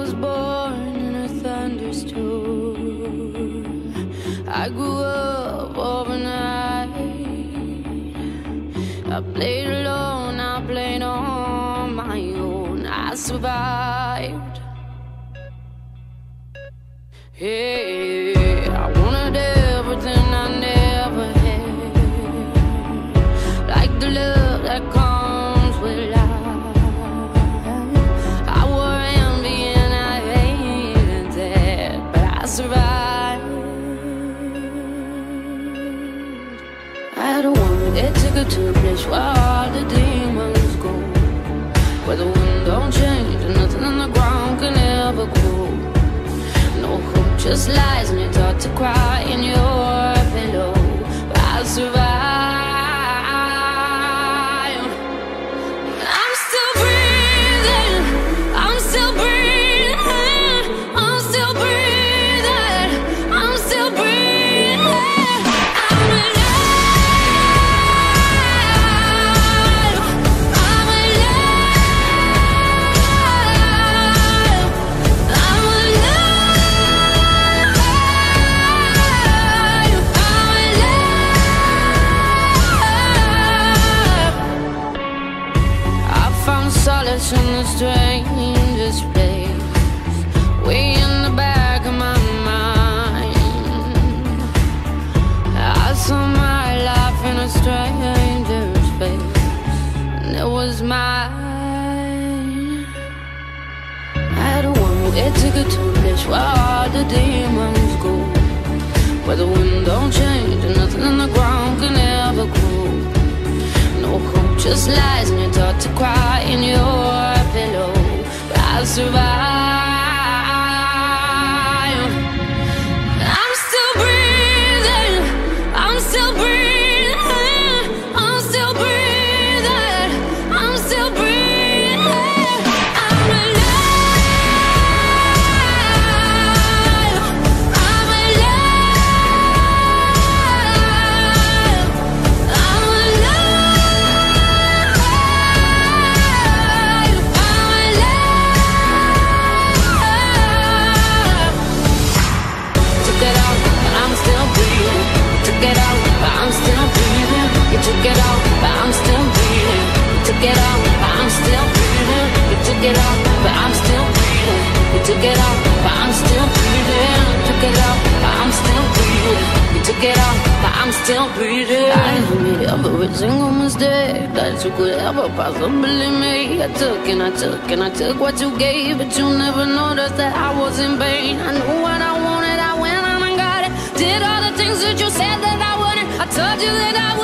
was born in a thunderstorm. I grew up overnight. I played alone, I played on my own. I survived. Hey, I wanted everything I never had, like the love that comes with life. I wore envy and I hated that, but I survived. I had a woman that took her to a place where all the demons go, where the wind don't change and nothing on the ground can ever grow. No hope, just lies, and you're taught to cry in your pillow. But I survive. I'm still breathing. I'm still breathing. I'm still breathing. I'm still breathing. I'm alive. I'm alive. I'm solace in the strangest place, way in the back of my mind. I saw my life in a stranger's face, and it was mine. I had a woman that took her to a place where all the demons go, where the wind don't change and nothing on the ground can ever grow. No hope, just lies, and you're taught to cry in your pillow. But I survive. I'm still breathing. I'm still breathing. I'm still breathing. I'm still breathing. I'm alive. I'm alive. I'm alive. Took it out, but I'm still breathing. You took it out, but I'm still breathing. You took it out, but I'm still breathing. You took it out, but I'm still breathing. You took it out, but I'm still breathing. You took it out, but I'm still breathing. You took it out, but I'm still breathing. I never made every single mistake that you could ever possibly make. I took and I took and I took what you gave, but you never noticed that I was in pain. I knew what I wanted, I went on and got it. Did all the things that you said that I wouldn't. I told you that I would.